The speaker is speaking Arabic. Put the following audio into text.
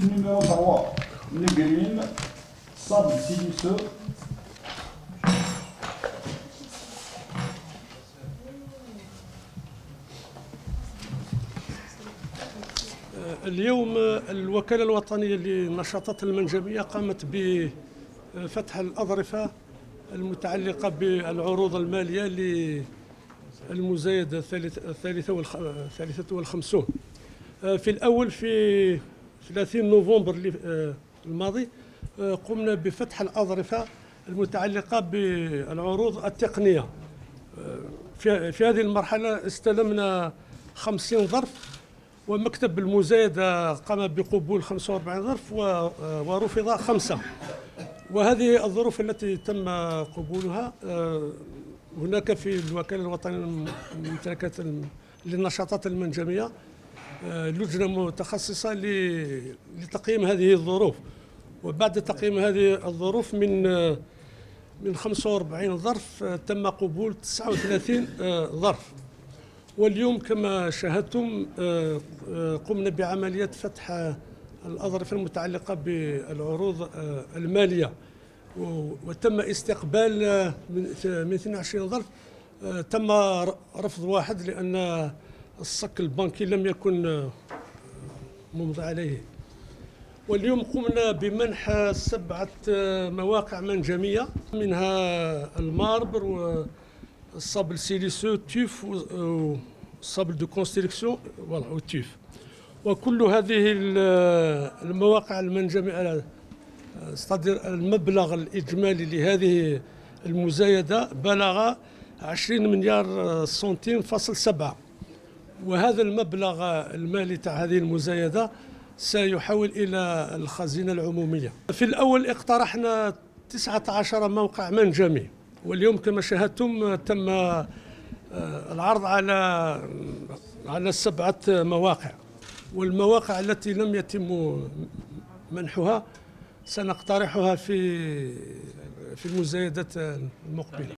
Tube numéro 3, Negrin, sable siliceux. اليوم الوكالة الوطنية للنشاطات المنجمية قامت بفتح الأظرفة المتعلقة بالعروض المالية للمزايدة الثالثة والخمسون. في الأول في 30 نوفمبر الماضي قمنا بفتح الأظرفة المتعلقة بالعروض التقنية. في هذه المرحلة استلمنا 50 ظرف، ومكتب المزايدة قام بقبول 45 ظرف ورفض 5. وهذه الظروف التي تم قبولها هناك في الوكالة الوطنية للنشاطات المنجمية لجنة متخصصة لتقييم هذه الظروف. وبعد تقييم هذه الظروف من 45 ظرف تم قبول 39 ظرف. واليوم كما شاهدتم قمنا بعملية فتح الأظرفة المتعلقة بالعروض المالية، وتم استقبال من 22 ظرف. تم رفض 1 لأن الصك البنكي لم يكن ممضي عليه. واليوم قمنا بمنح 7 مواقع منجمية، منها الماربر والصابل سيليسو تيف والصابل دو كونستركسيون والتيف. وكل هذه المواقع المنجمية المبلغ الإجمالي لهذه المزايدة بلغ 20 مليار سنتيم فاصل 7. وهذا المبلغ المالي تاع هذه المزايدة سيحول إلى الخزينة العمومية. في الأول اقترحنا 19 موقع منجمي، واليوم كما شاهدتم تم العرض على 7 مواقع. والمواقع التي لم يتم منحها سنقترحها في المزايدة المقبلة.